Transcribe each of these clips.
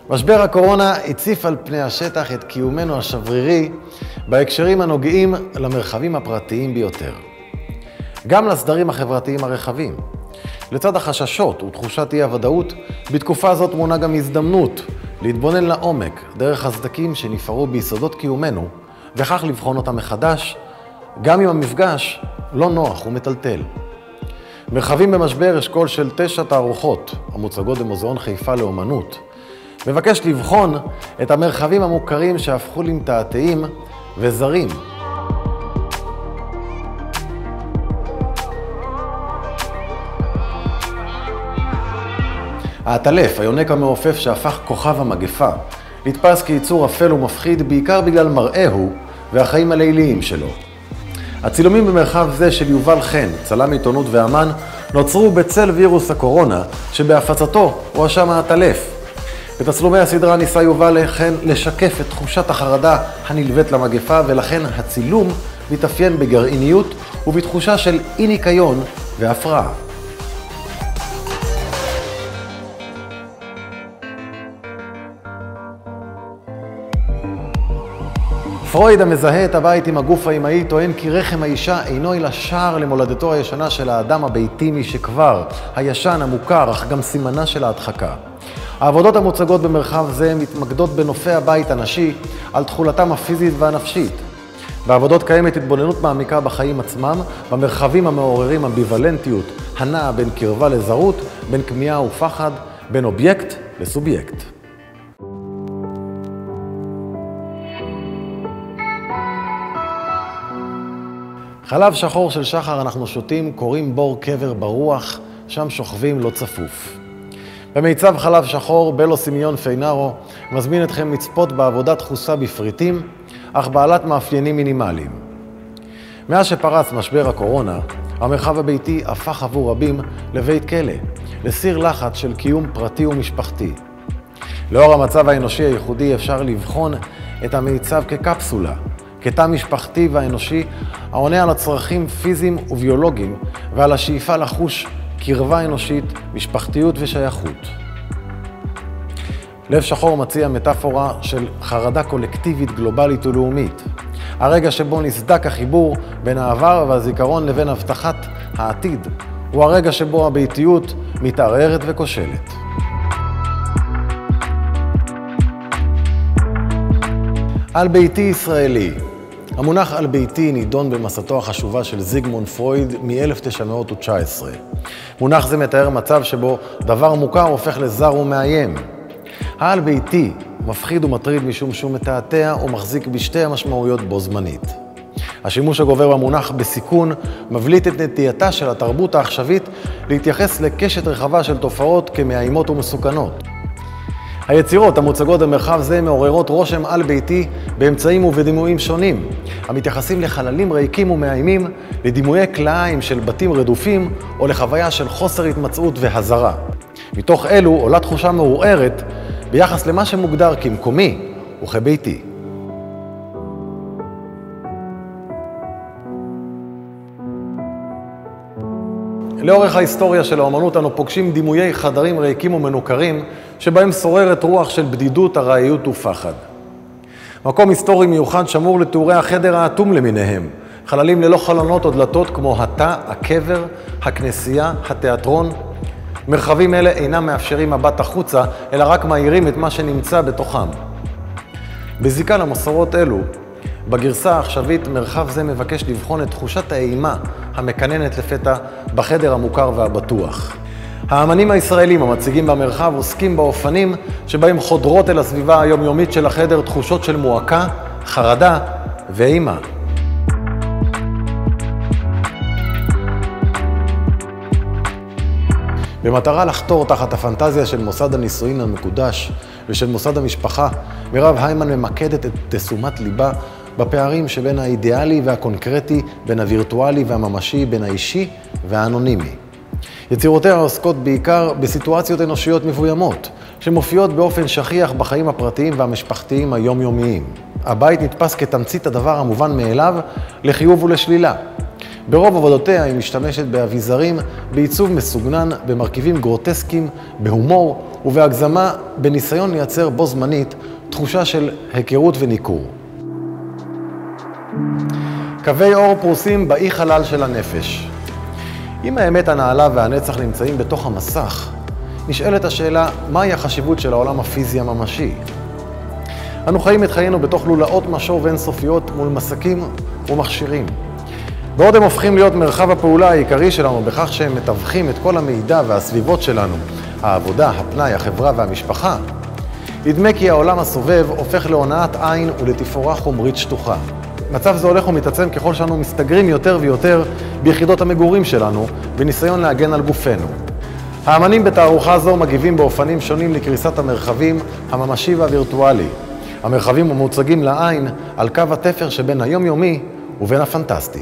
משבר הקורונה הציף על פני השטח את קיומנו השברירי בהקשרים הנוגעים למרחבים הפרטיים ביותר. גם לסדרים החברתיים הרחבים. לצד החששות ותחושת אי-הוודאות, בתקופה זאת מונה גם הזדמנות להתבונן לעומק דרך הסדקים שנפערו ביסודות קיומנו, וכך לבחון אותם מחדש, גם אם המפגש לא נוח ומטלטל. מרחבים במשבר אשכול של 9 תערוכות המוצגות במוזיאון חיפה לאומנות, מבקש לבחון את המרחבים המוכרים שהפכו למתעתעים וזרים. העטלף, היונק המעופף שהפך כוכב המגפה, נתפס כיצור אפל ומפחיד בעיקר בגלל מראהו והחיים הליליים שלו. הצילומים במרחב זה של יובל חן, צלם עיתונות ואמן, נוצרו בצל וירוס הקורונה שבהפצתו הואשם העטלף. בתצלומי הסדרה ניסה יובל חן לשקף את תחושת החרדה הנלווית למגפה, ולכן הצילום מתאפיין בגרעיניות ובתחושה של אי ניקיון והפרעה. פרויד, המזהה את הבית עם הגוף האימהי, טוען כי רחם האישה אינו אלא שער למולדתו הישנה של האדם הביתי משכבר, הישן המוכר, אך גם סימנה של ההדחקה. העבודות המוצגות במרחב זה מתמקדות בנופי הבית הנשי על תכולתם הפיזית והנפשית. בעבודות קיימת התבוננות מעמיקה בחיים עצמם, במרחבים המעוררים אמביוולנטיות, הנעה בין קרבה לזרות, בין כמיהה ופחד, בין אובייקט לסובייקט. חלב שחור של שחר אנחנו שותים, קוראים בור קבר ברוח, שם שוכבים לא צפוף. במיצב חלב שחור, בלו סימיון פיינרו מזמין אתכם לצפות בעבודה דחוסה בפריטים, אך בעלת מאפיינים מינימליים. מאז שפרץ משבר הקורונה, המרחב הביתי הפך עבור רבים לבית כלא, לסיר לחץ של קיום פרטי ומשפחתי. לאור המצב האנושי הייחודי אפשר לבחון את המיצב כקפסולה, כתא משפחתי והאנושי העונה על הצרכים פיזיים וביולוגיים ועל השאיפה לחוש קרבה אנושית, משפחתיות ושייכות. לב שחור מציע מטאפורה של חרדה קולקטיבית גלובלית ולאומית. הרגע שבו נסדק החיבור בין העבר והזיכרון לבין הבטחת העתיד, הוא הרגע שבו הביתיות מתערערת וכושלת. על ביתי ישראלי. המונח על ביתי נידון במסתו החשובה של זיגמונד פרויד מ-1919. מונח זה מתאר מצב שבו דבר מוכר הופך לזר ומאיים. העל ביתי מפחיד ומטריד משום שהוא מתעתע ומחזיק בשתי המשמעויות בו זמנית. השימוש הגובר במונח בסיכון מבליט את נטייתה של התרבות העכשווית להתייחס לקשת רחבה של תופעות כמאיימות ומסוכנות. היצירות המוצגות במרחב זה מעוררות רושם על ביתי באמצעים ובדימויים שונים, המתייחסים לחללים ריקים ומאיימים, לדימויי כלאיים של בתים רדופים או לחוויה של חוסר התמצאות והזרה. מתוך אלו עולה תחושה מעורערת ביחס למה שמוגדר כמקומי וכביתי. לאורך ההיסטוריה של האומנות אנו פוגשים דימויי חדרים ריקים ומנוכרים שבהם שוררת רוח של בדידות, ארעיות ופחד. מקום היסטורי מיוחד שמור לתיאורי החדר האטום למיניהם, חללים ללא חלונות או דלתות כמו התא, הקבר, הכנסייה, התיאטרון. מרחבים אלה אינם מאפשרים מבט החוצה, אלא רק מאירים את מה שנמצא בתוכם. בזיקה למסורות אלו, בגרסה העכשווית מרחב זה מבקש לבחון את תחושת האימה המקננת לפתע בחדר המוכר והבטוח. האמנים הישראלים המציגים במרחב עוסקים באופנים שבהם חודרות אל הסביבה היומיומית של החדר תחושות של מועקה, חרדה ואימה. במטרה לחתור תחת הפנטזיה של מוסד הנישואין המקודש ושל מוסד המשפחה, מירב היימן ממקדת את תשומת ליבה בפערים שבין האידיאלי והקונקרטי, בין הווירטואלי והממשי, בין האישי והאנונימי. יצירותיה עוסקות בעיקר בסיטואציות אנושיות מבוימות, שמופיעות באופן שכיח בחיים הפרטיים והמשפחתיים היומיומיים. הבית נתפס כתמצית הדבר המובן מאליו לחיוב ולשלילה. ברוב עבודותיה היא משתמשת באביזרים, בעיצוב מסוגנן, במרכיבים גרוטסקיים, בהומור ובהגזמה, בניסיון לייצר בו זמנית תחושה של היכרות וניכור. קווי אור פרוסים באי חלל של הנפש. אם האמת הנעלה והנצח נמצאים בתוך המסך, נשאלת השאלה, מהי החשיבות של העולם הפיזי הממשי? אנו חיים את חיינו בתוך לולאות משוב אינסופיות מול מסכים ומכשירים. בעוד הם הופכים להיות מרחב הפעולה העיקרי שלנו בכך שהם מתווכים את כל המידע והסביבות שלנו, העבודה, הפנאי, החברה והמשפחה, נדמה כי העולם הסובב הופך להונאת עין ולתפאורה חומרית שטוחה. מצב זה הולך ומתעצם ככל שאנו מסתגרים יותר ויותר ביחידות המגורים שלנו, בניסיון להגן על גופנו. האמנים בתערוכה זו מגיבים באופנים שונים לקריסת המרחבים הממשי והווירטואלי. המרחבים המוצגים לעין על קו התפר שבין היומיומי ובין הפנטסטי.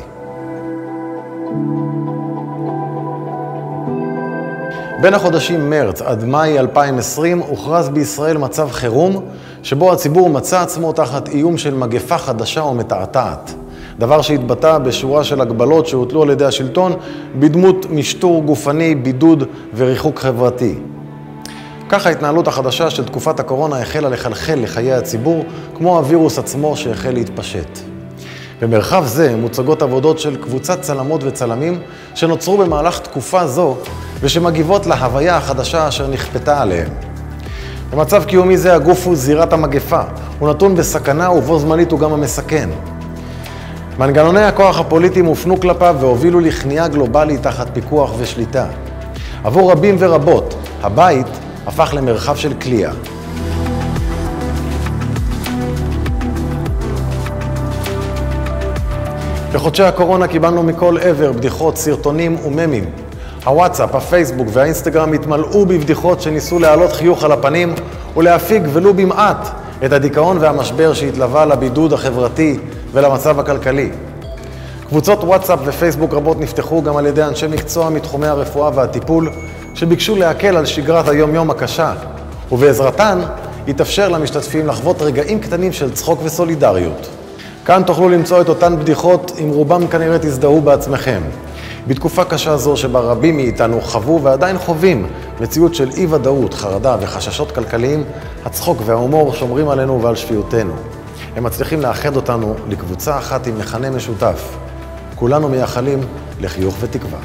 בין החודשים מרץ עד מאי 2020 הוכרז בישראל מצב חירום, שבו הציבור מצא עצמו תחת איום של מגפה חדשה ומתעתעת. דבר שהתבטא בשורה של הגבלות שהוטלו על ידי השלטון, בדמות משטור גופני, בידוד וריחוק חברתי. כך ההתנהלות החדשה של תקופת הקורונה החלה לחלחל לחיי הציבור, כמו הווירוס עצמו שהחל להתפשט. במרחב זה מוצגות עבודות של קבוצת צלמות וצלמים שנוצרו במהלך תקופה זו ושמגיבות להוויה החדשה אשר נכפתה עליהם. במצב קיומי זה הגוף הוא זירת המגפה, הוא נתון בסכנה ובו זמנית הוא גם המסכן. מנגנוני הכוח הפוליטיים הופנו כלפיו והובילו לכניעה גלובלית תחת פיקוח ושליטה. עבור רבים ורבות, הבית הפך למרחב של כליאה. בחודשי הקורונה קיבלנו מכל עבר בדיחות, סרטונים וממים. הוואטסאפ, הפייסבוק והאינסטגרם התמלאו בבדיחות שניסו להעלות חיוך על הפנים ולהפיג ולו במעט את הדיכאון והמשבר שהתלווה לבידוד החברתי ולמצב הכלכלי. קבוצות וואטסאפ ופייסבוק רבות נפתחו גם על ידי אנשי מקצוע מתחומי הרפואה והטיפול שביקשו להקל על שגרת היום-יום הקשה, ובעזרתן התאפשר למשתתפים לחוות רגעים קטנים של צחוק וסולידריות. כאן תוכלו למצוא את אותן בדיחות, עם רובם כנראה תזדהו בעצמכם. בתקופה קשה זו שבה רבים מאיתנו חוו ועדיין חווים מציאות של אי-ודאות, חרדה וחששות כלכליים, הצחוק וההומור שומרים עלינו ועל שפיותנו. הם מצליחים לאחד אותנו לקבוצה אחת עם מכנה משותף. כולנו מייחלים לחיוך ותקווה.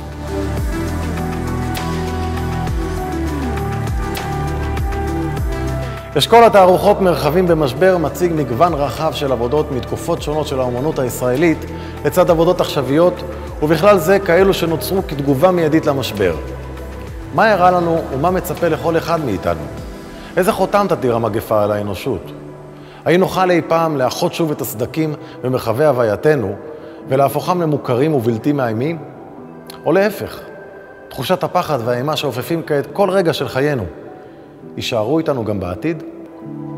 אשכול התערוכות מרחבים במשבר מציג מגוון רחב של עבודות מתקופות שונות של האומנות הישראלית לצד עבודות עכשוויות, ובכלל זה כאלו שנוצרו כתגובה מיידית למשבר. מה הראה לנו ומה מצפה לכל אחד מאיתנו? איזה חותם תתיר המגפה על האנושות? האם נוכל אי פעם לאחות שוב את הסדקים במרחבי הווייתנו ולהפוכם למוכרים ובלתי מאיימים? או להפך, תחושת הפחד והאימה שאופפים כעת כל רגע של חיינו יישארו איתנו גם בעתיד?